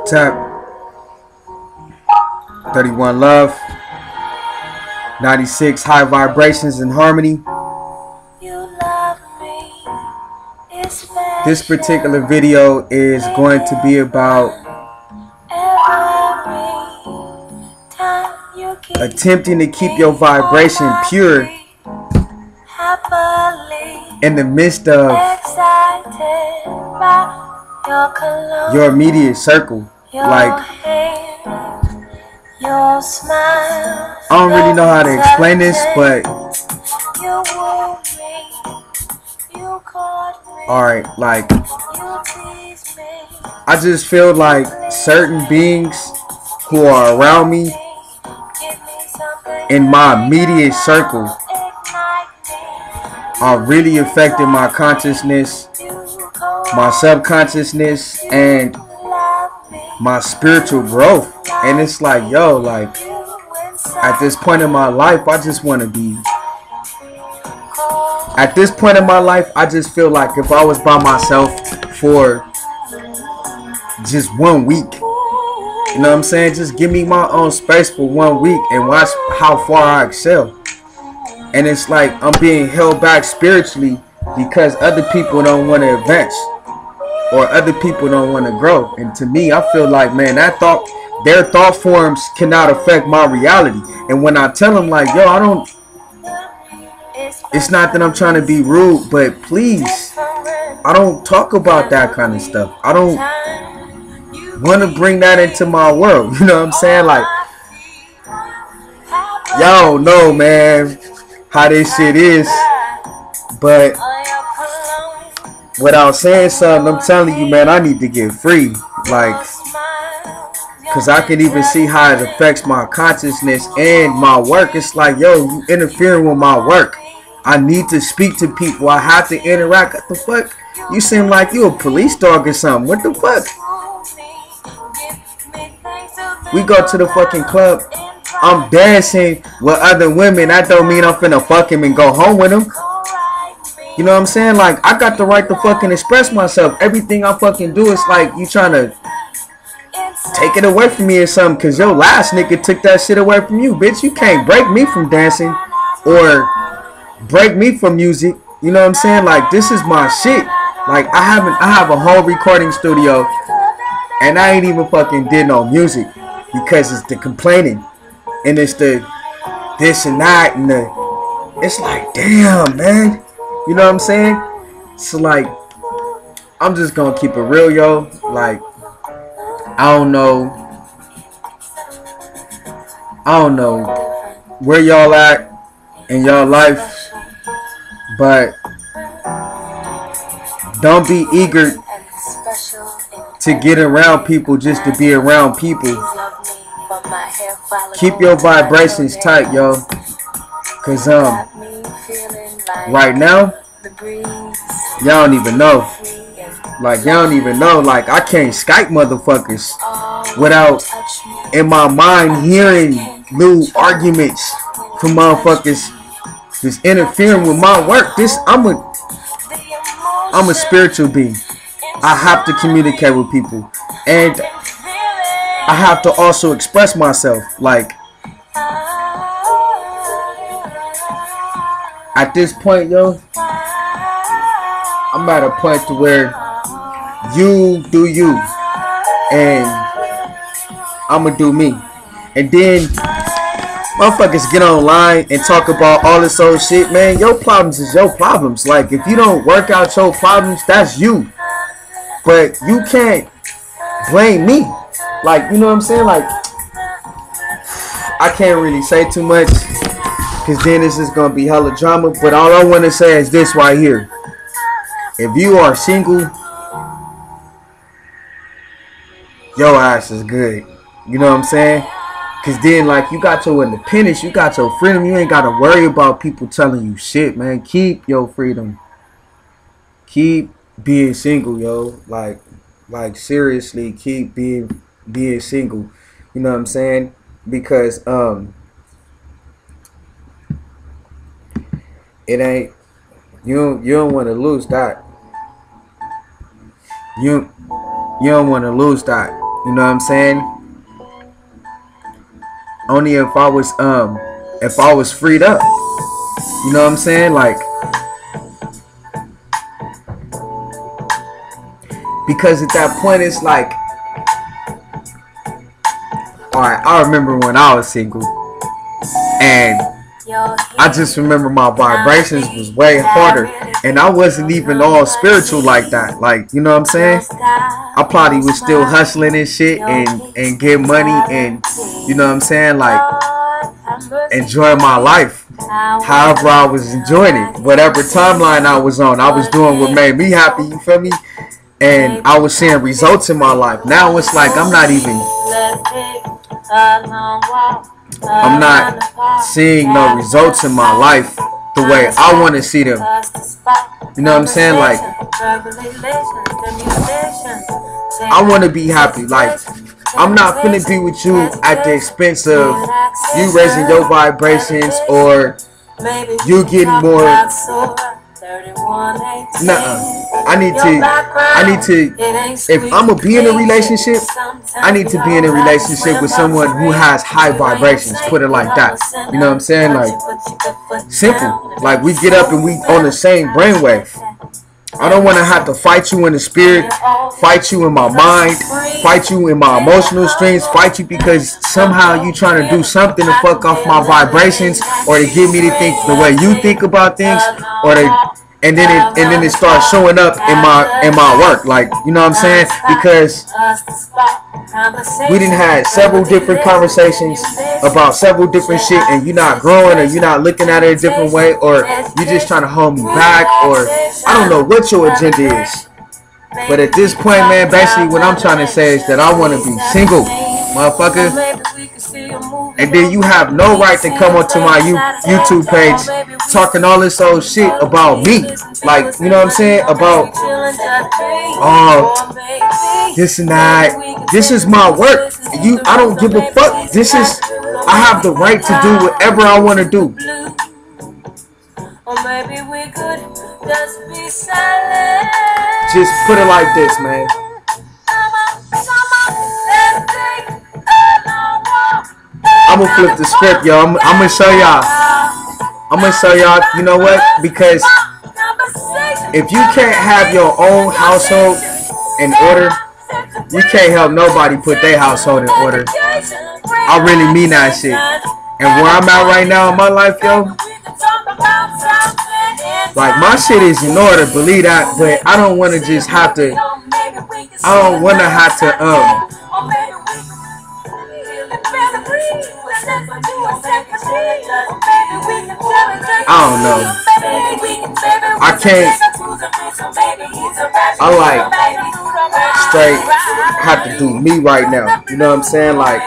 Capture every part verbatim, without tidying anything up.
Tap, thirty-one Love, ninety-six High Vibrations and Harmony. This particular video is going to be about attempting to keep your vibration pure in the midst of your immediate circle. Like, I don't really know how to explain this, but alright, like, I just feel like certain beings who are around me in my immediate circle are really affecting my consciousness, my subconsciousness, and my spiritual growth. And it's like, yo, like, at this point in my life, I just want to be At this point in my life, I just feel like if I was by myself for just one week, you know what I'm saying? Just give me my own space for one week and watch how far I excel. And it's like I'm being held back spiritually because other people don't want to advance or other people don't want to grow. And to me, I feel like, man, that thought, their thought forms cannot affect my reality. And when I tell them, like, yo, I don't, it's not that I'm trying to be rude, but please, I don't talk about that kind of stuff. I don't want to bring that into my world. You know what I'm saying? Like, y'all know, man, how this shit is. But without saying something, I'm telling you, man, I need to get free. Like, because I can even see how it affects my consciousness and my work. It's like, yo, you interfering with my work. I need to speak to people. I have to interact. What the fuck? You seem like you a police dog or something. What the fuck? We go to the fucking club. I'm dancing with other women. That don't mean I'm finna fuck him and go home with him. You know what I'm saying? Like, I got the right to fucking express myself. Everything I fucking do is like you trying to take it away from me or something. Cause your last nigga took that shit away from you, bitch. You can't break me from dancing or break me from music. You know what I'm saying? Like, this is my shit. Like, I haven't I have a whole recording studio and I ain't even fucking did no music because it's the complaining and it's the this and that and the, it's like, damn, man. You know what I'm saying? So like, I'm just gonna keep it real, yo. Like, I don't know I don't know where y'all at in y'all life, but don't be eager to get around people just to be around people. Keep your vibrations tight, yo. Cause um right now, y'all don't even know. Like, y'all don't even know. Like, I can't Skype motherfuckers without in my mind hearing new arguments from motherfuckers just interfering with my work. This I'm a I'm a spiritual being. I have to communicate with people, and I have to also express myself. Like, at this point, yo, I'm at a point to where you do you and I'ma do me. And then motherfuckers get online and talk about all this old shit, man. Your problems is your problems. Like, if you don't work out your problems, that's you. But you can't blame me. Like, you know what I'm saying? Like, I can't really say too much because then this is going to be hella drama. But all I want to say is this right here. If you are single, your ass is good. You know what I'm saying? Because then, like, you got your independence, you got your freedom. You ain't got to worry about people telling you shit, man. Keep your freedom. Keep being single, yo. Like, like seriously, keep being being single. You know what I'm saying? Because um, it ain't, you don't you don't want to lose that. You you don't want to lose that. You know what I'm saying? Only if I was um if I was freed up. You know what I'm saying? Like, because at that point it's like, alright, I remember when I was single, and I just remember my vibrations was way harder, and I wasn't even all spiritual like that. Like, you know what I'm saying? I probably was still hustling and shit, and and get money, and you know what I'm saying, like, enjoy my life however I was enjoying it. Whatever timeline I was on, I was doing what made me happy, you feel me? And I was seeing results in my life. Now it's like I'm not even I'm not seeing no results in my life the way I want to see them. You know what I'm saying? Like, I want to be happy. Like, I'm not finna be with you at the expense of you raising your vibrations or you getting more. Nuh-uh. I need to, I need to, if I'm gonna be in a relationship, I need to be in a relationship with someone who has high vibrations, put it like that. You know what I'm saying? Like, simple. Like, we get up and we on the same brainwave. I don't want to have to fight you in the spirit, fight you in my mind, fight you in my emotional strings, fight you because somehow you trying to do something to fuck off my vibrations or to get me to think the way you think about things, or to, and then it and then it starts showing up in my in my work. Like, you know what I'm saying? Because we didn't have several different conversations about several different shit, and you're not growing, or you're not looking at it a different way, or you're just trying to hold me back, or I don't know what your agenda is. But at this point, man, basically what I'm trying to say is that I want to be single, motherfucker. And then you have no right to come onto my YouTube page talking all this old shit about me. Like, you know what I'm saying? About, oh, this and that. This is my work. You, I don't give a fuck. This is, I have the right to do whatever I want to do. Just put it like this, man. I'm gonna flip the script, yo. I'm, I'm gonna show y'all. I'm gonna show y'all. You know what? Because if you can't have your own household in order, you can't help nobody put their household in order. I really mean that shit. And where I'm at right now in my life, yo, like, my shit is in order, believe that. But I don't want to just have to. I don't want to have to. Um. I don't know. I can't. I like straight have to do me right now. You know what I'm saying? Like,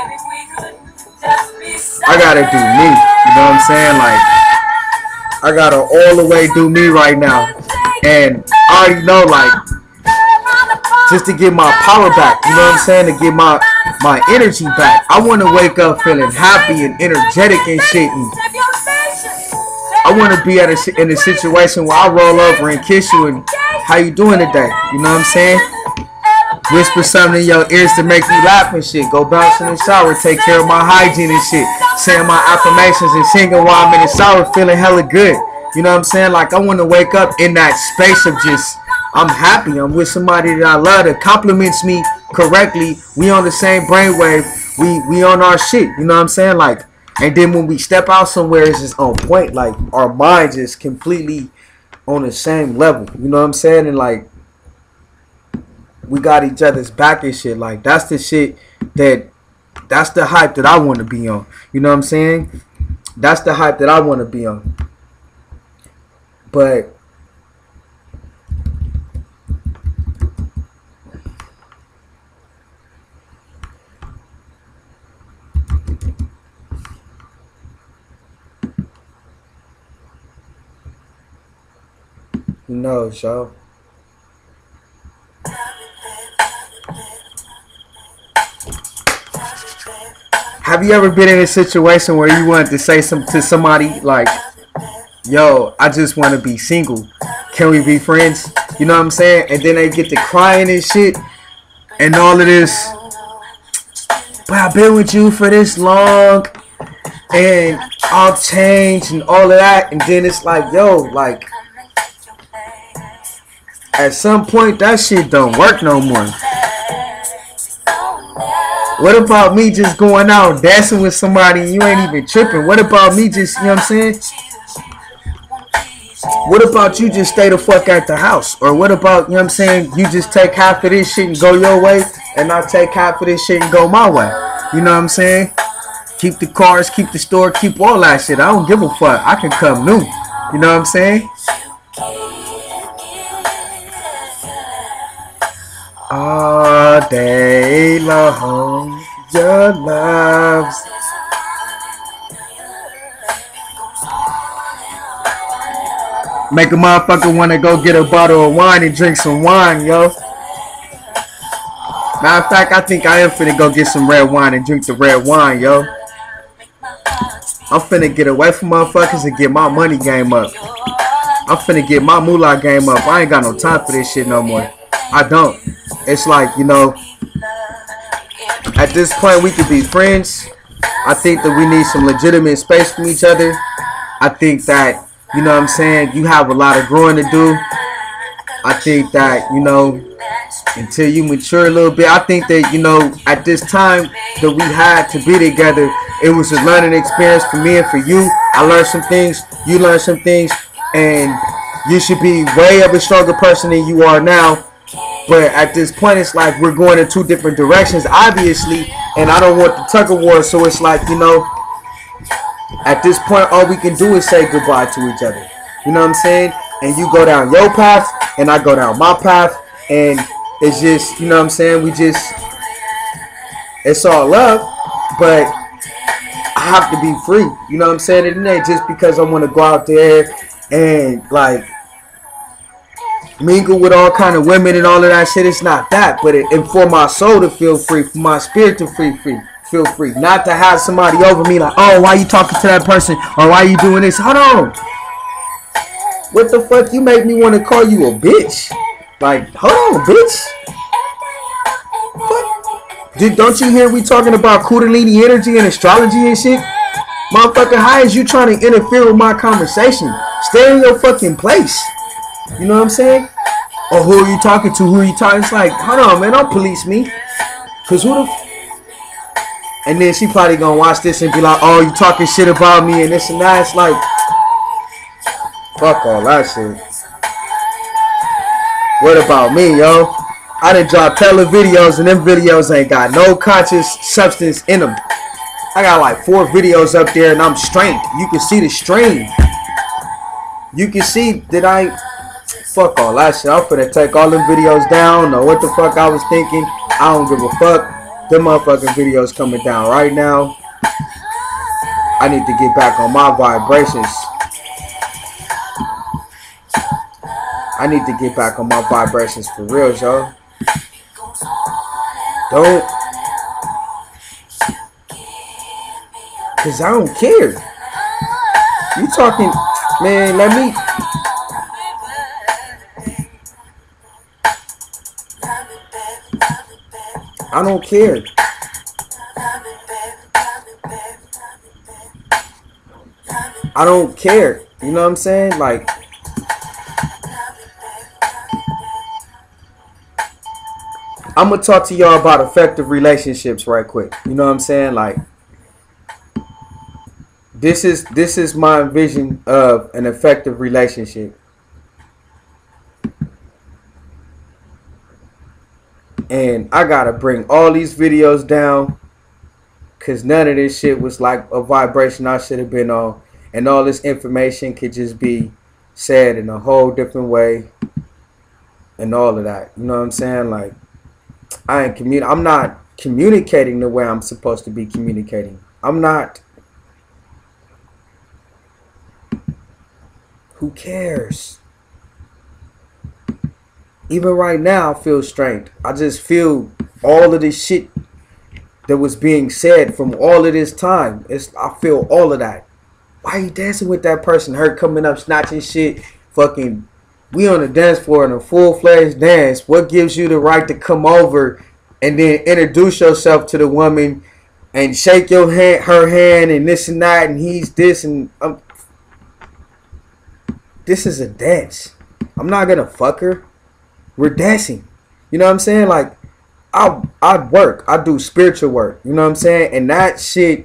I gotta do me. You know what I'm saying? Like, I gotta all the way do me right now. And I already know, like, just to get my power back. You know what I'm saying? To get my my energy back. I want to wake up feeling happy and energetic and shit. And I want to be at a, in a situation where I roll over and kiss you and how you doing today? You know what I'm saying? Whisper something in your ears to make you laugh and shit. Go bounce in the shower, take care of my hygiene and shit. Saying my affirmations and singing while I'm in the shower, feeling hella good. You know what I'm saying? Like, I want to wake up in that space of just, I'm happy. I'm with somebody that I love that compliments me correctly. We on the same brainwave. We we on our shit. You know what I'm saying? Like, and then when we step out somewhere, it's just on point. Like, our minds is completely on the same level. You know what I'm saying? And like, we got each other's back and shit. Like, that's the shit that, that's the hype that I want to be on. You know what I'm saying? That's the hype that I want to be on. But who knows, y'all? Have you ever been in a situation where you wanted to say some to somebody like, yo, I just want to be single. Can we be friends? You know what I'm saying? And then they get to crying and shit and all of this. but I've been with you for this long, and I'll change and all of that. And then it's like, yo, like, at some point, that shit don't work no more. What about me just going out dancing with somebody and you ain't even tripping? What about me just, you know what I'm saying? What about you just stay the fuck at the house? Or what about, you know what I'm saying, you just take half of this shit and go your way, and I take half of this shit and go my way? You know what I'm saying? Keep the cars, keep the store, keep all that shit. I don't give a fuck. I can come new. You know what I'm saying? All day long, your love's make a motherfucker want to go get a bottle of wine and drink some wine, yo. Matter of fact, I think I am finna go get some red wine and drink the red wine, yo. I'm finna get away from motherfuckers and get my money game up. I'm finna get my moolah game up. I ain't got no time for this shit no more. I don't. It's like, you know, at this point we could be friends. I think that we need some legitimate space from each other. I think that, you know what I'm saying, you have a lot of growing to do. I think that, you know, until you mature a little bit, I think that, you know, at this time that we had to be together, it was a learning experience for me and for you. I learned some things, you learned some things, and you should be way of a stronger person than you are now. But at this point, it's like we're going in two different directions, obviously, and I don't want the tug of war, so it's like, you know, at this point, all we can do is say goodbye to each other. You know what I'm saying? And you go down your path, and I go down my path, and it's just, you know what I'm saying, we just, it's all love, but I have to be free. You know what I'm saying? It ain't just because I want to go out there and, like, mingle with all kind of women and all of that shit. It's not that, but it, and for my soul to feel free, for my spirit to free, free, feel free, not to have somebody over me like, oh, why you talking to that person, or why you doing this? Hold on, what the fuck? You make me want to call you a bitch? Like, hold on, bitch. What? Dude, don't you hear we talking about Kundalini energy and astrology and shit? Motherfucker, how is you trying to interfere with my conversation? Stay in your fucking place. You know what I'm saying? Or who are you talking to? Who are you talking? It's like, hold on, man, don't police me. Cause who the f and then she probably gonna watch this and be like, oh, you talking shit about me and this and that. It's like, fuck all that shit. What about me, yo? I done dropped hella videos and them videos ain't got no conscious substance in them. I got like four videos up there and I'm strained. You can see the strain. You can see that I, fuck all that shit. I'm finna take all them videos down. Or what the fuck I was thinking. I don't give a fuck. Them motherfucking videos coming down right now. I need to get back on my vibrations. I need to get back on my vibrations for real, yo. Don't. Cause I don't care. You talking, man, let me. I don't care. I don't care. You know what I'm saying? Like, I'm gonna talk to y'all about effective relationships right quick. You know what I'm saying? Like, this is this is my vision of an effective relationship. And I gotta bring all these videos down because none of this shit was like a vibration I should have been on. And all this information could just be said in a whole different way and all of that. You know what I'm saying? Like, I ain't commun- I'm not communicating the way I'm supposed to be communicating. I'm not. Who cares? Even right now, I feel strained. I just feel all of this shit that was being said from all of this time. It's, I feel all of that. Why are you dancing with that person? Her coming up, snatching shit. Fucking, we on the dance floor in a full-fledged dance. What gives you the right to come over and then introduce yourself to the woman and shake your hand, her hand, and this and that, and he's this, and um, this is a dance. I'm not gonna fuck her. We're dancing. You know what I'm saying? Like, I I work. I do spiritual work. You know what I'm saying? And that shit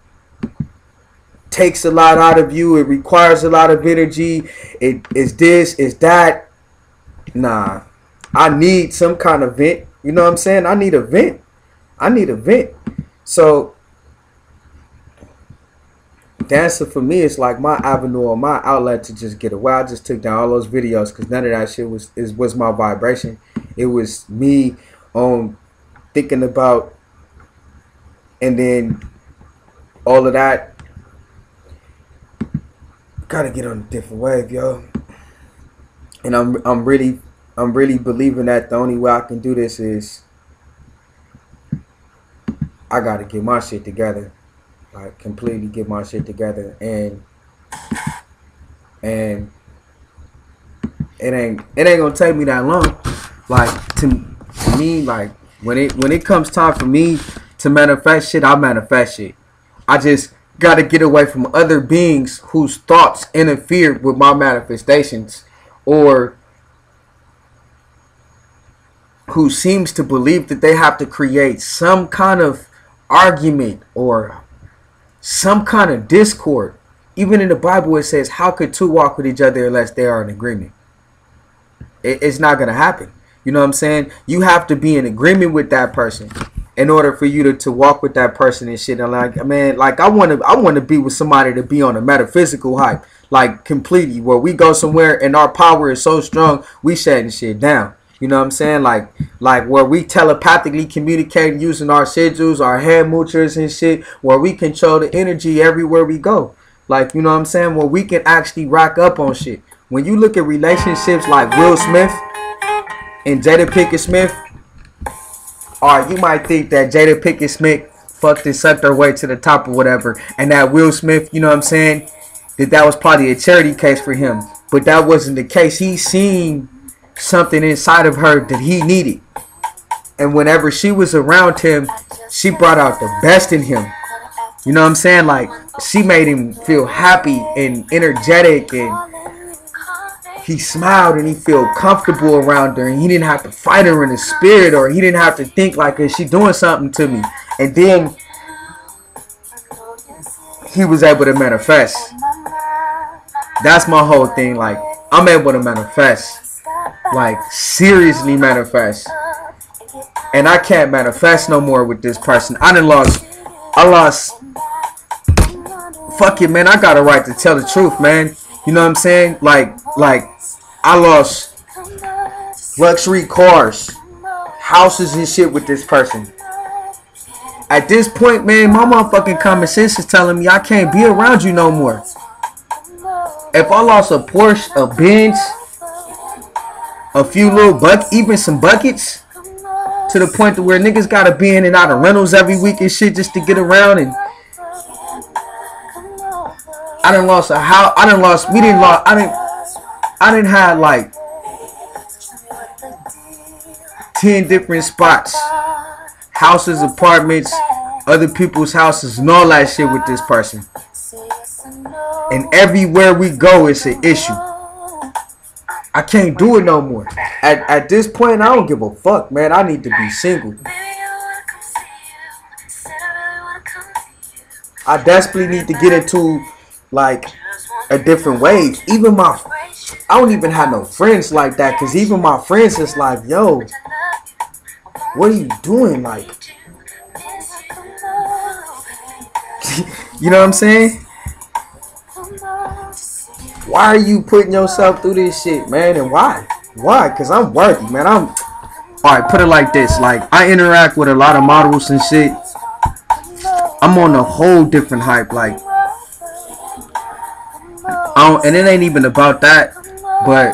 takes a lot out of you. It requires a lot of energy. It is this, is that. Nah. I need some kind of vent. You know what I'm saying? I need a vent. I need a vent. So dancing for me is like my avenue or my outlet to just get away. I just took down all those videos because none of that shit was is was my vibration. It was me um thinking about, and then all of that. Gotta get on a different wave, yo. And I'm I'm really I'm really believing that the only way I can do this is I gotta get my shit together. Like, completely get my shit together, and and it ain't it ain't gonna take me that long. Like, to, to me, like when it when it comes time for me to manifest shit, I manifest shit. I just gotta get away from other beings whose thoughts interfere with my manifestations, or who seems to believe that they have to create some kind of argument or some kind of discord. Even in the Bible it says, how could two walk with each other unless they are in agreement? It, it's not going to happen. You know what I'm saying? You have to be in agreement with that person in order for you to, to walk with that person and shit. And like, man, like I want to I want to be with somebody to be on a metaphysical hype, like completely, where we go somewhere and our power is so strong we shutting shit down. You know what I'm saying? Like, like where we telepathically communicate using our sigils, our head moochers and shit, where we control the energy everywhere we go. Like, you know what I'm saying? Where we can actually rack up on shit. When you look at relationships like Will Smith and Jada Pinkett Smith, or you might think that Jada Pinkett Smith fucked and sucked her way to the top or whatever, and that Will Smith, you know what I'm saying, that that was probably a charity case for him. But that wasn't the case. He seen something inside of her that he needed, and whenever she was around him, she brought out the best in him. You know what I'm saying? Like, she made him feel happy and energetic, and he smiled and he felt comfortable around her, and he didn't have to fight her in the spirit, or he didn't have to think like, is she doing something to me? And then he was able to manifest. That's my whole thing. Like, I'm able to manifest. Like, seriously manifest. And I can't manifest no more with this person. I done lost I lost fuck it, man. I got a right to tell the truth, man. You know what I'm saying? Like like I lost luxury cars, houses and shit with this person. At this point, man, my motherfucking common sense is telling me I can't be around you no more. If I lost a Porsche, a Benz, a few little buck, even some buckets, to the point to where niggas gotta be in and out of rentals every week and shit just to get around, and I done lost a house. I done lost. We didn't lost. I didn't. I didn't have like ten different spots, houses, apartments, other people's houses, and all that shit with this person. And everywhere we go, it's an issue. I can't do it no more. At at this point, I don't give a fuck, man. I need to be single. I desperately need to get into like a different wave. Even my, I don't even have no friends like that, cause even my friends is like, yo, what are you doing? Like, you know what I'm saying? Why are you putting yourself through this shit, man? And why? Why? Cause I'm worthy, man. I'm alright. Put it like this: like, I interact with a lot of models and shit. I'm on a whole different hype, like. I don't, and it ain't even about that, but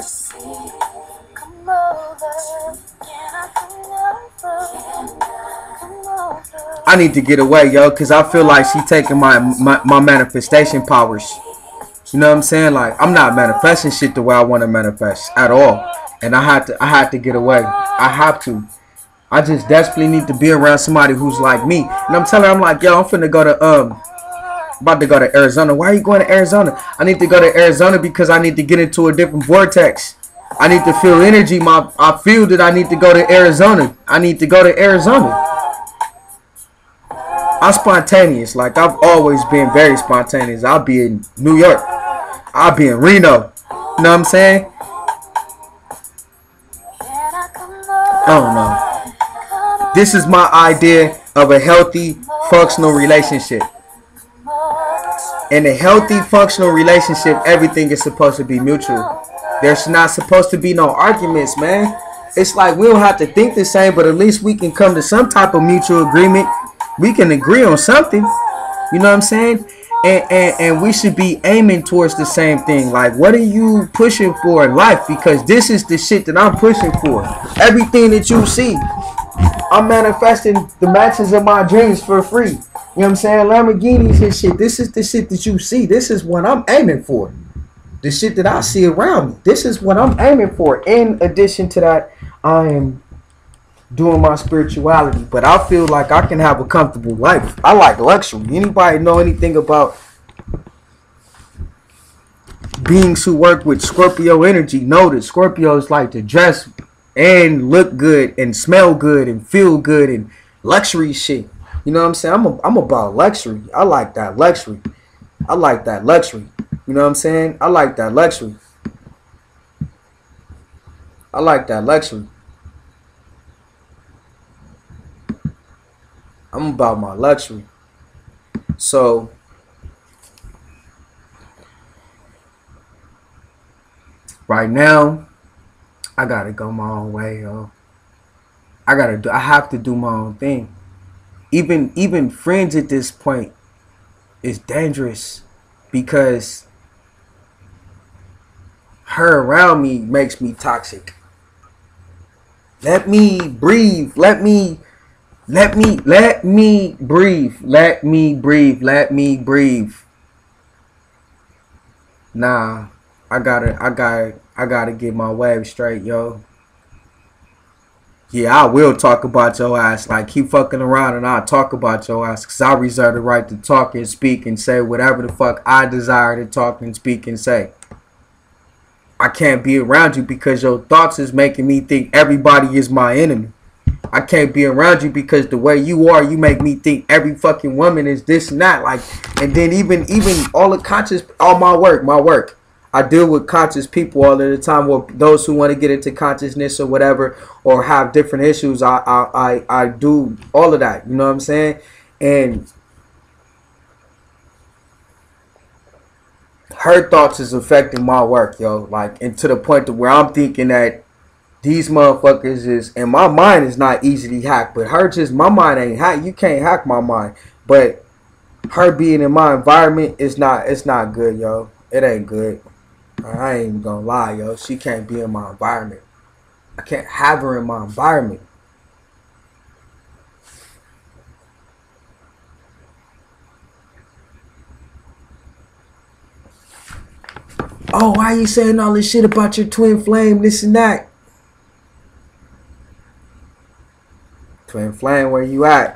I need to get away, yo, because I feel like she taking my, my my manifestation powers. You know what I'm saying? Like, I'm not manifesting shit the way I want to manifest at all, and I had to I had to get away. I have to. I just desperately need to be around somebody who's like me. And I'm telling her, I'm like, yo, I'm finna go to um about to go to Arizona. Why are you going to Arizona? I need to go to Arizona because I need to get into a different vortex. I need to feel energy. My I feel that I need to go to Arizona. I need to go to Arizona. I'm spontaneous. Like, I've always been very spontaneous. I'll be in New York. I'll be in Reno. You know what I'm saying? I don't know. This is my idea of a healthy, functional relationship. In a healthy, functional relationship, everything is supposed to be mutual. There's not supposed to be no arguments, man. It's like we don't have to think the same, but at least we can come to some type of mutual agreement. We can agree on something. You know what I'm saying? And, and, and we should be aiming towards the same thing. Like, what are you pushing for in life? Because this is the shit that I'm pushing for. Everything that you see, I'm manifesting the matches of my dreams for free. You know what I'm saying? Lamborghinis and shit. This is the shit that you see. This is what I'm aiming for. The shit that I see around me. This is what I'm aiming for. In addition to that, I am doing my spirituality. But I feel like I can have a comfortable life. I like luxury. Anybody know anything about beings who work with Scorpio energy know that Scorpios like to dress and look good and smell good and feel good and luxury shit. You know what I'm saying? I'm, a, I'm about luxury. I like that luxury. I like that luxury. You know what I'm saying? I like that luxury. I like that luxury. I'm about my luxury. So, right now, I gotta go my own way, yo. I gotta do. I have to do my own thing. Even even friends at this point is dangerous because her around me makes me toxic. Let me breathe. Let me. Let me, let me breathe. Let me breathe. Let me breathe. Nah, I gotta, I gotta, I gotta get my wave straight, yo. Yeah, I will talk about your ass. Like, keep fucking around and I'll talk about your ass. Because I reserve the right to talk and speak and say whatever the fuck I desire to talk and speak and say. I can't be around you because your thoughts is making me think everybody is my enemy. I can't be around you because the way you are, you make me think every fucking woman is this and that. Like, and then even even all the conscious, all my work, my work. I deal with conscious people all of the time, or those who want to get into consciousness or whatever, or have different issues. I I I, I do all of that. You know what I'm saying? And her thoughts is affecting my work, yo. Like, and to the point to where I'm thinking that these motherfuckers is, and my mind is not easily hacked, but her just, my mind ain't hacked. You can't hack my mind. But her being in my environment is not, it's not good, yo. It ain't good. I ain't even gonna lie, yo. She can't be in my environment. I can't have her in my environment. Oh, why you saying all this shit about your twin flame, this and that? Twin flame, where you at?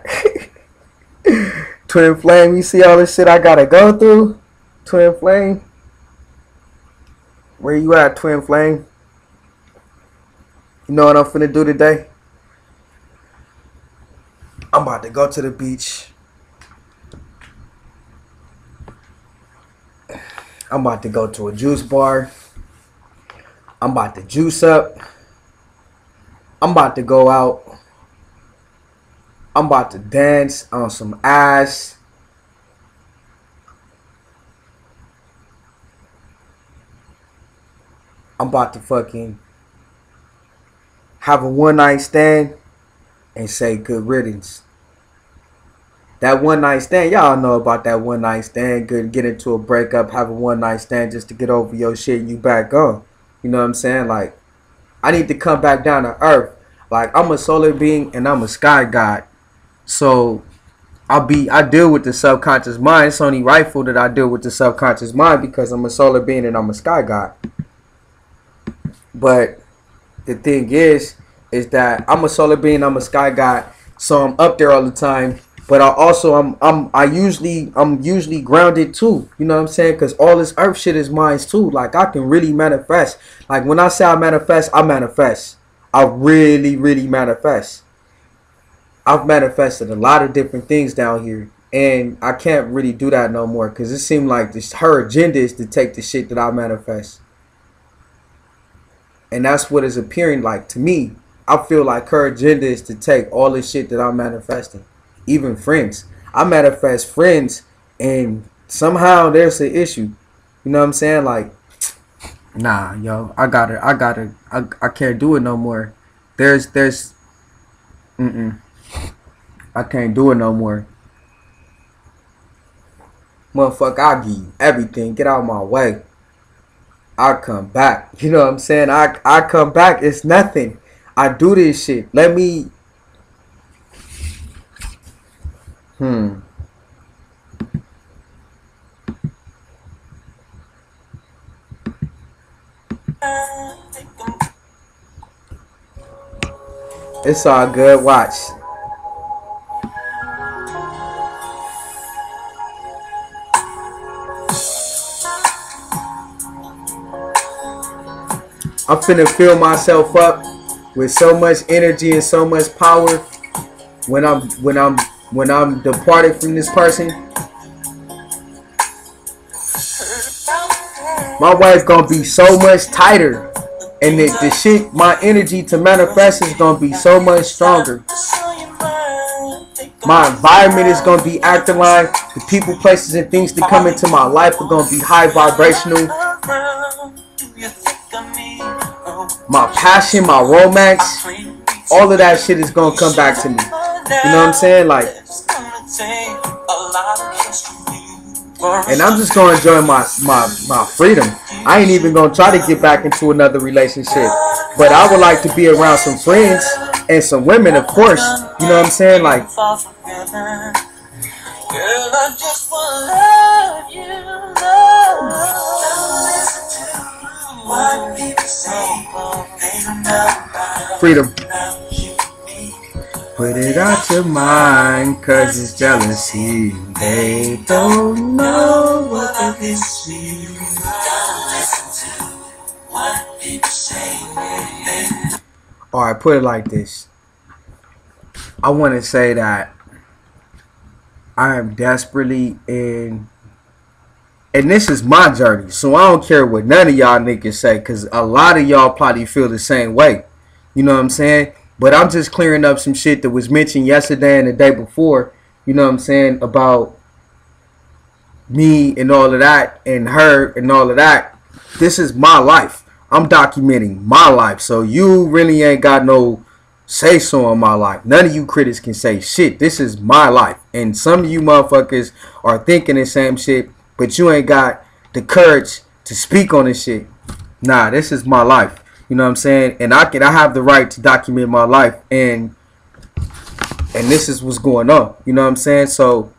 Twin flame, you see all this shit I gotta go through? Twin flame, where you at, twin flame? You know what I'm finna do today? I'm about to go to the beach. I'm about to go to a juice bar. I'm about to juice up. I'm about to go out. I'm about to dance on some ass. I'm about to fucking have a one night stand and say good riddance. That one night stand, y'all know about that one night stand. Good, get into a breakup, have a one night stand just to get over your shit and you back on. You know what I'm saying? Like, I need to come back down to earth. Like, I'm a solar being and I'm a sky god. So I'll be I deal with the subconscious mind. It's only rightful that I deal with the subconscious mind because I'm a solar being and I'm a sky god. But the thing is, is that I'm a solar being, I'm a sky god, so I'm up there all the time. But I also I'm I'm I usually I'm usually grounded too. You know what I'm saying? Because all this earth shit is mine too. Like I can really manifest. Like when I say I manifest, I manifest. I really, really manifest. I've manifested a lot of different things down here. And I can't really do that no more. Because it seemed like this, her agenda is to take the shit that I manifest. And that's what it's appearing like to me. I feel like her agenda is to take all the shit that I'm manifesting. Even friends. I manifest friends and somehow there's an issue. You know what I'm saying? Like, nah, yo, I gotta, I gotta, I, I can't do it no more. There's, there's, mm-mm. I can't do it no more. Motherfucker, I'll give you everything. Get out of my way. I'll come back. You know what I'm saying? I, I come back. It's nothing. I do this shit. Let me... Hmm. It's all good. Watch. I'm finna fill myself up with so much energy and so much power when I'm when I'm when I'm departed from this person. My wife gonna be so much tighter, and the, the shit, my energy to manifest is gonna be so much stronger. My environment is gonna be acting like the people, places, and things that come into my life are gonna be high vibrational. My passion, my romance, all of that shit is gonna come back to me. You know what I'm saying? Like, and I'm just gonna enjoy my my my freedom. I ain't even gonna try to get back into another relationship, but I would like to be around some friends and some women, of course. You know what I'm saying? Like, freedom. Put it out your mind, cause it's jealousy. They don't know what it is. Alright, put it like this. I want to say that I am desperately in, and this is my journey, so I don't care what none of y'all niggas say, because a lot of y'all probably feel the same way. You know what I'm saying? But I'm just clearing up some shit that was mentioned yesterday and the day before. You know what I'm saying? About me and all of that, and her and all of that. This is my life. I'm documenting my life. So you really ain't got no say-so in my life. None of you critics can say shit. This is my life. And some of you motherfuckers are thinking the same shit, but you ain't got the courage to speak on this shit. Nah, this is my life. You know what I'm saying? And I can I have the right to document my life, and and this is what's going on. You know what I'm saying? So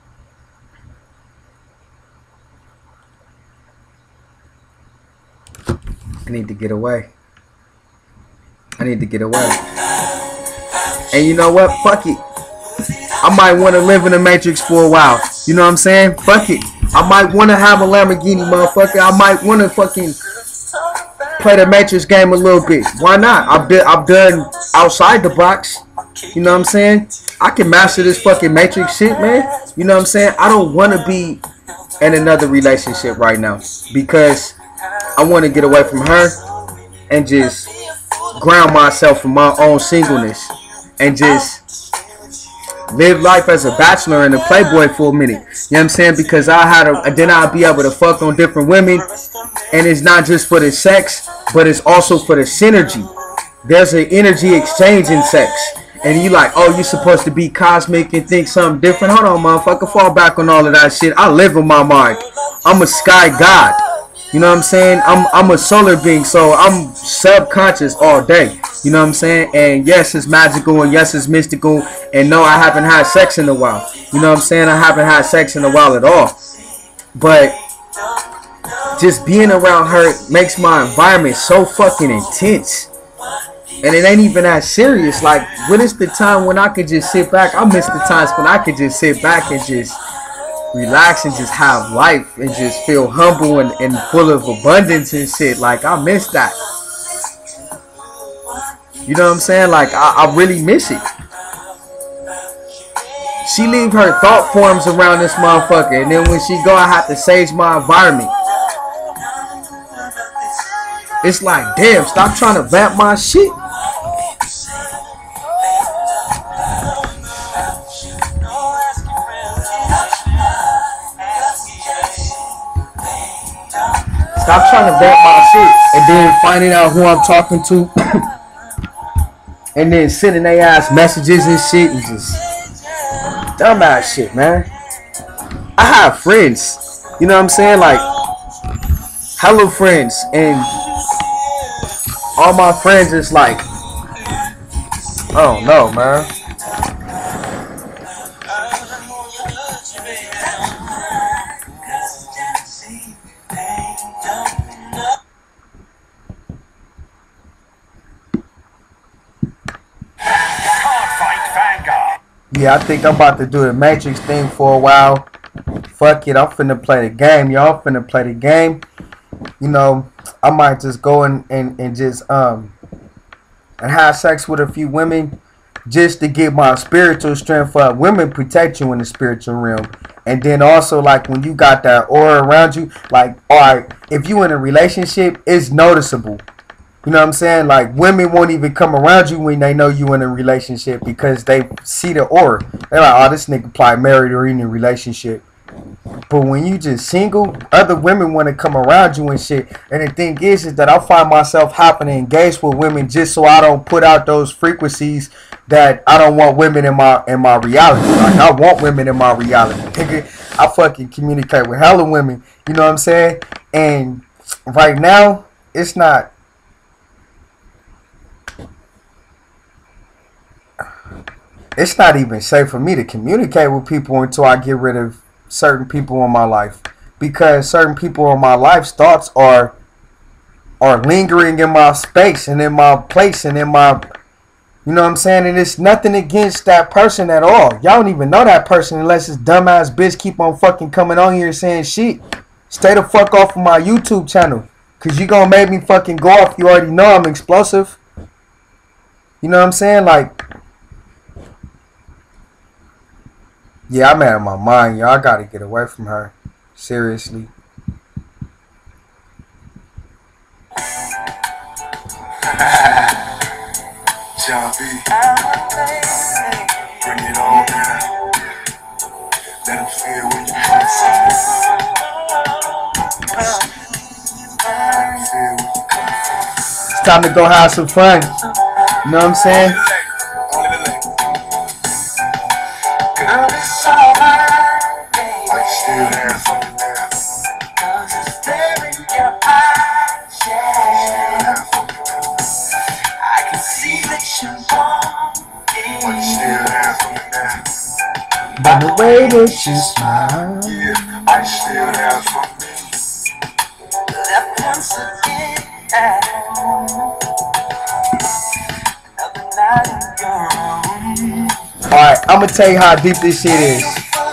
I need to get away. I need to get away. And you know what? Fuck it. I might want to live in the Matrix for a while. You know what I'm saying? Fuck it. I might want to have a Lamborghini, motherfucker. I might want to fucking play the Matrix game a little bit. Why not? I've been, I've done outside the box. You know what I'm saying? I can master this fucking Matrix shit, man. You know what I'm saying? I don't want to be in another relationship right now, because I want to get away from her and just ground myself from my own singleness and just live life as a bachelor and a playboy for a minute. You know what I'm saying? Because I had a, then I'll be able to fuck on different women, and it's not just for the sex, but it's also for the synergy. There's an energy exchange in sex, and you like, oh, you're supposed to be cosmic and think something different. Hold on, motherfucker, fall back on all of that shit. I live in my mind. I'm a sky god. You know what I'm saying? I'm I'm a solar being, so I'm subconscious all day. You know what I'm saying? And yes, it's magical, and yes, it's mystical. And no, I haven't had sex in a while. You know what I'm saying? I haven't had sex in a while at all. But just being around her makes my environment so fucking intense. And it ain't even that serious. Like, when is the time when I could just sit back? I miss the times when I could just sit back and just relax and just have life and just feel humble and, and full of abundance and shit. Like, I miss that. You know what I'm saying? Like, I, I really miss it. She leave her thought forms around this motherfucker, and then when she go, I have to sage my environment. It's like, damn, stop trying to vamp my shit. Stop trying to vamp my shit, and then finding out who I'm talking to, and then sending their ass messages and shit, and just dumbass shit, man. I have friends, you know what I'm saying? Like, hello friends, and all my friends is like, I don't know, man. Yeah, I think I'm about to do the Matrix thing for a while. Fuck it, I'm finna play the game. Y'all finna play the game. You know, I might just go and, and, and just um and have sex with a few women just to get my spiritual strength up. Women protect you in the spiritual realm. And then also, like, when you got that aura around you, like, alright, if you in a relationship, it's noticeable. You know what I'm saying? Like, women won't even come around you when they know you in a relationship because they see the aura. They're like, oh, this nigga probably married or in a relationship. But when you just single, other women want to come around you and shit. And the thing is, is that I find myself having to engage with women just so I don't put out those frequencies that I don't want women in my in my reality. Like, I want women in my reality. Nigga, I fucking communicate with hella women. You know what I'm saying? And right now, it's not. It's not even safe for me to communicate with people until I get rid of certain people in my life, because certain people in my life's thoughts are are lingering in my space and in my place and in my, you know what I'm saying? And it's nothing against that person at all. Y'all don't even know that person unless this dumbass bitch keep on fucking coming on here saying shit. Stay the fuck off of my YouTube channel, cause you gonna make me fucking go off. You already know I'm explosive. You know what I'm saying? Like, yeah, I'm out of my mind, y'all. I gotta get away from her. Seriously. John B. Bring it on down. Let them feel when you come from. It's time to go have some fun. You know what I'm saying? By the way that you smile, yeah, I still have for me. Left once again. Alright, I'm gonna tell you how deep this shit is.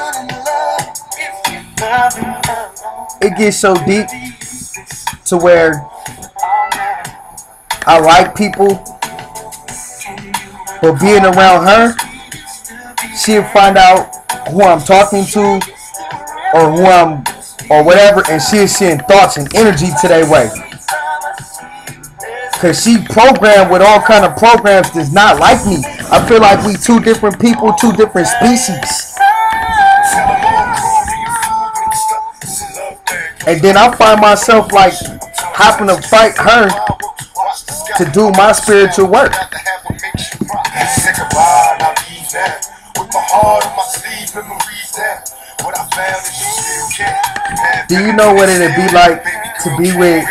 It gets so deep to where I like people, but being around her, she'll find out who I'm talking to or who I'm or whatever, and she'll send thoughts and energy to their way. Cause she programmed with all kind of programs does not like me. I feel like we two different people, two different species. And then I find myself like having to fight her to do my spiritual work. Do you know what it'd be like to be with?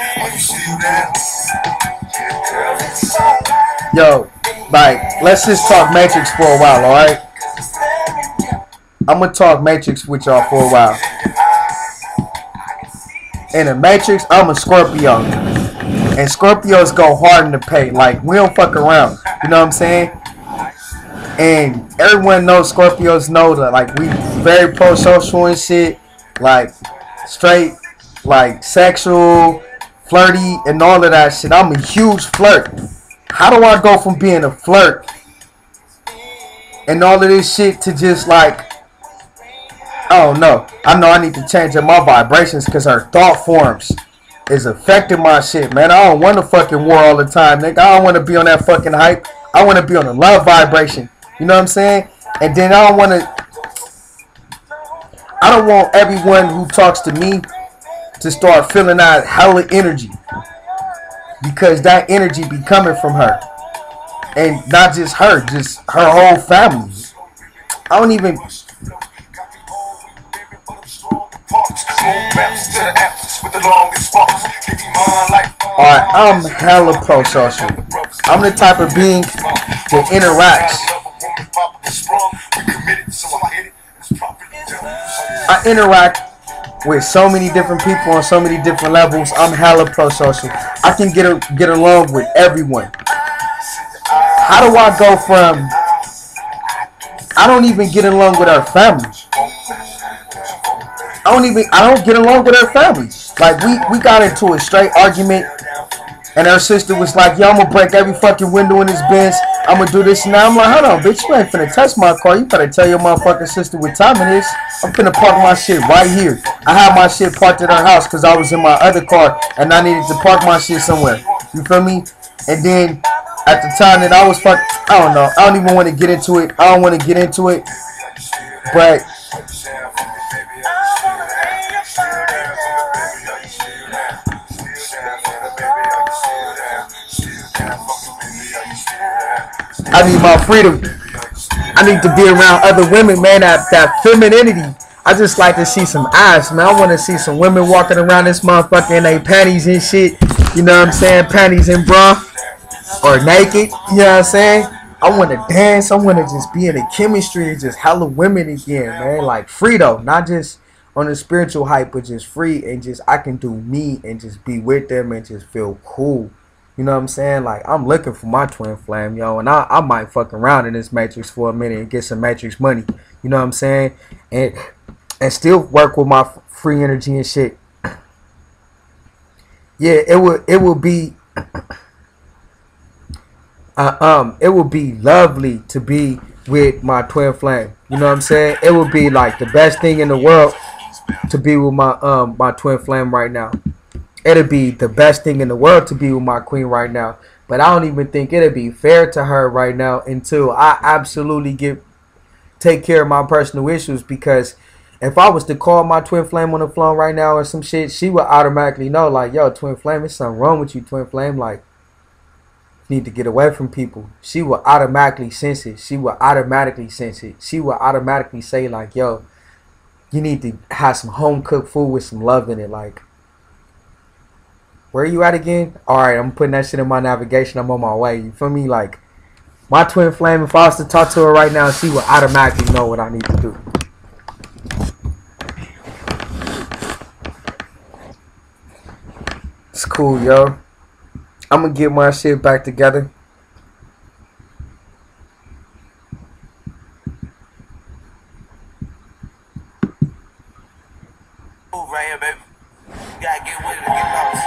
Yo, like, let's just talk Matrix for a while, alright? I'm gonna talk Matrix with y'all for a while. In the Matrix, I'm a Scorpio. And Scorpios go hard in the paint. Like, we don't fuck around. You know what I'm saying? And everyone knows, Scorpios know that, like, we very pro-social and shit. Like, straight, like, sexual, flirty, and all of that shit. I'm a huge flirt. How do I go from being a flirt and all of this shit to just, like, I don't know. I know I need to change up my vibrations because her thought forms is affecting my shit, man. I don't want to fucking war all the time, nigga. I don't want to be on that fucking hype. I want to be on the love vibration. You know what I'm saying? And then I don't want to... I don't want everyone who talks to me to start feeling out hella energy. Because that energy be coming from her. And not just her, just her whole family. I don't even... Alright, I'm hella pro-social. I'm the type of being that interacts. I interact with so many different people on so many different levels. I'm hella pro-social. I can get a, get along with everyone. How do I go from... I don't even get along with her family. I don't even, I don't get along with her family. Like, we, we got into a straight argument, and her sister was like, yo, I'm gonna break every fucking window in this Benz. I'm gonna do this and that. I'm like, hold on, bitch, you ain't finna touch my car. You better tell your motherfucking sister what time it is. I'm finna park my shit right here. I had my shit parked at her house because I was in my other car, and I needed to park my shit somewhere. You feel me? And then, at the time that I was fuck, I don't know. I don't even want to get into it. I don't want to get into it. But... I need my freedom. I need to be around other women, man. That, that femininity. I just like to see some ass, man. I want to see some women walking around this motherfucker in their panties and shit. You know what I'm saying? Panties and bra. Or naked. You know what I'm saying? I want to dance. I want to just be in the chemistry and just hella women again, man. Like free though. Not just on a spiritual hype, but just free and just I can do me and just be with them and just feel cool. You know what I'm saying? Like, I'm looking for my twin flame, yo. And I, I might fuck around in this Matrix for a minute and get some Matrix money. You know what I'm saying? And and still work with my free energy and shit. Yeah, it would it would be uh, um it would be lovely to be with my twin flame. You know what I'm saying? It would be like the best thing in the world to be with my um my twin flame right now. It'd be the best thing in the world to be with my queen right now. But I don't even think it'd be fair to her right now until I absolutely get take care of my personal issues. Because if I was to call my twin flame on the phone right now or some shit, she would automatically know, like, yo, twin flame, there's something wrong with you, twin flame. Like, you need to get away from people. She will automatically sense it. She will automatically sense it. She will automatically say, like, yo, you need to have some home cooked food with some love in it. Like, where are you at again? Alright, I'm putting that shit in my navigation. I'm on my way. You feel me? Like, my twin flame, if I was to talk to her right now, she would automatically know what I need to do. It's cool, yo. I'm gonna get my shit back together. Right here, baby. You gotta get with it to get lost.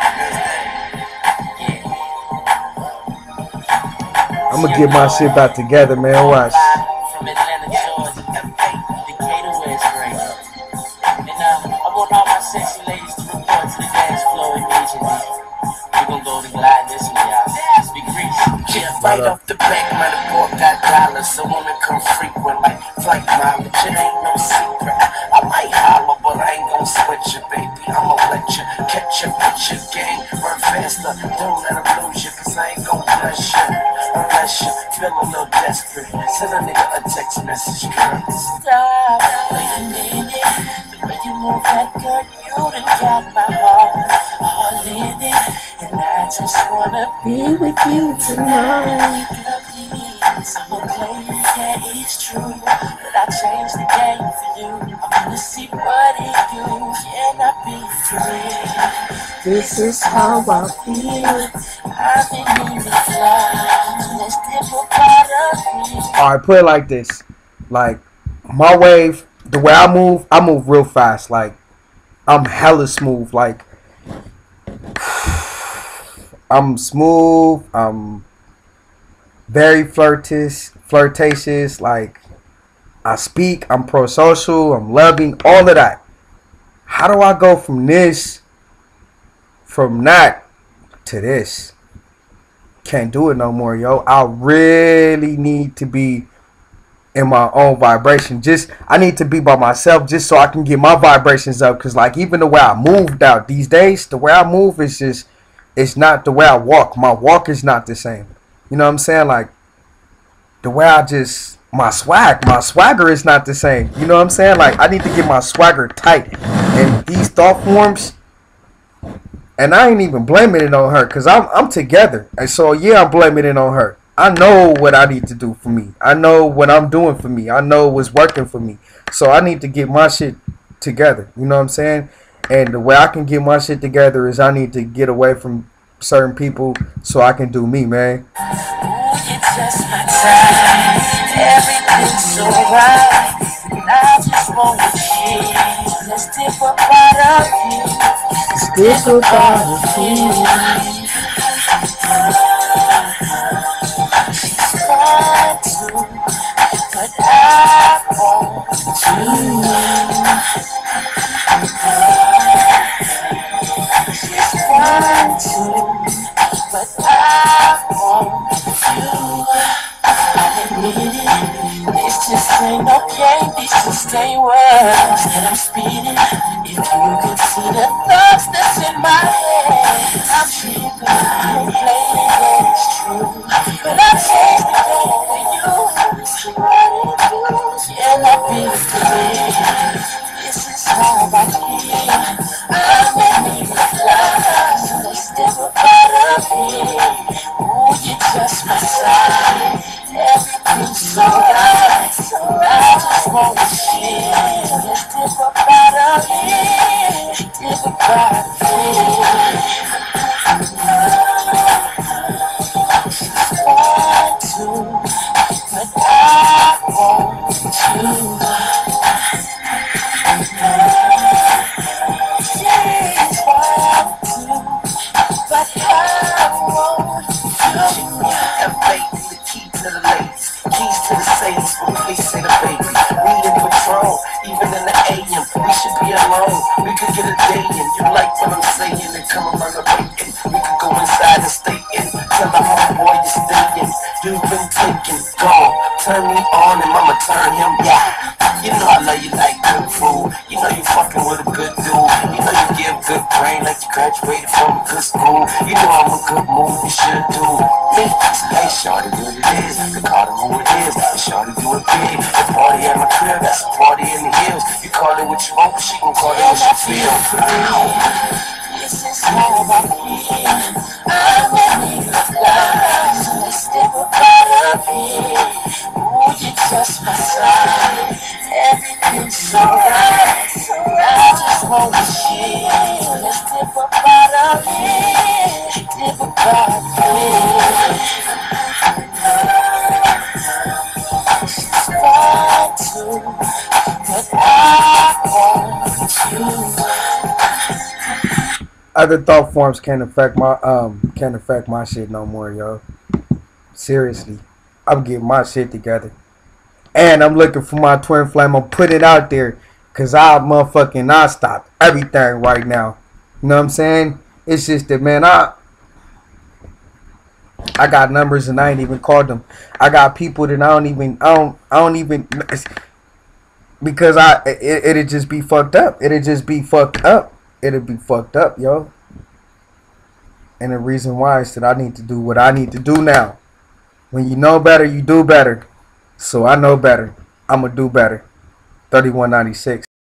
I'm gonna get my shit back together, man. Watch. From Atlanta, Georgia, Decatur, where it's great. And uh, I want all my sexy ladies to report to the dance floor immediately. We're gonna go to glide this one, y'all. Let's be greasy. Yeah, right off the back, my report got dollars, so women come frequent like flight mileage. It ain't no secret. I might holler, but I ain't gonna sweat you, baby. I'ma let you catch your picture game. Run faster, don't let them lose you, cause I ain't gon' bless you. Unless you feel a little desperate, send a nigga a text message, girl. Stop, wait a minute. The way you move that girl, you done got my heart all in it. And I just wanna be with you tonight. Girl, please, I'm a player, yeah, it's true, but I changed the game for you. I'm gonna see what it do. Can I be free? This is how I feel. I've been in the fly. Let's dip a part of me. Alright, put it like this. Like, my wave, the way I move, I move real fast. Like, I'm hella smooth. Like, I'm smooth. I'm very flirtatious. Flirtatious. Like, I speak. I'm pro-social. I'm loving. All of that. How do I go from this, from that, to this? Can't do it no more, yo. I really need to be in my own vibration. Just, I need to be by myself just so I can get my vibrations up. Because, like, even the way I moved out these days, the way I move is just, it's not the way I walk. My walk is not the same. You know what I'm saying? Like, the way I just, my swag, my swagger is not the same. You know what I'm saying? Like, I need to get my swagger tight. And these thought forms, and I ain't even blaming it on her, because I'm, I'm together. And so, yeah, I'm blaming it on her. I know what I need to do for me. I know what I'm doing for me. I know what's working for me. So I need to get my shit together. You know what I'm saying? And the way I can get my shit together is I need to get away from certain people so I can do me, man. It's just my time. Everything's so right. And I just want to share. Let's dip a part of you. Let's dip a part of you. She's fine too, but I want you. She's fine too, but I want you. I admit it, this just ain't no game, this just ain't words that I'm speeding. If you could see the thoughts that's in my head, I'm tripping, I'm playing, yeah, it's true, but I changed the game for you. So what it do? Can I be free? This is how I feel. I'm in the fly, so let's step a part of me. Ooh, you're just my side. Everything's so right, so I just want to share. Let's dip a part of me, dip a part of me. She's fine too, but I want you. She's fine too, but I want you. And baby, the key to the ladies, keys to the safes, but please say the baby. We in patrol, even in the A M. We should be alone. We could get a day in. You like what I'm saying and come around the bacon. We could go inside and stay in. Tell the homeboy you're staying. You've been taken, gone. Turn me on and mama turn him. Yeah. You know I know you like good food. You know you fucking with a good dude. You know you give good brain like you graduated from a good school. You know I'm a good move, you should do me. Hey, shorty, what it is. The call it who it is. The shorty do it big. The party at my crib, that's a party in the hills. You call it what you want, she gon' call it what she feel. This is how I feel. I'm in the fly, so let's step a part of me. Ooh, you're just my side. Everything's so right, so I just want to share. Let's dip a part of me, dip a part of me. She's fine too, but I want you. Other thought forms can't affect my um can't affect my shit no more, yo. Seriously, I'm getting my shit together, and I'm looking for my twin flame. I'm putting it out there, cause I motherfucking I stop everything right now. You know what I'm saying? It's just that, man, I I got numbers and I ain't even called them. I got people that I don't even I don't I don't even because I it, it'd just be fucked up. It'd just be fucked up. It'll be fucked up, yo. And the reason why is that I need to do what I need to do now. When you know better, you do better. So I know better. I'm going to do better. thirty-one ninety-six.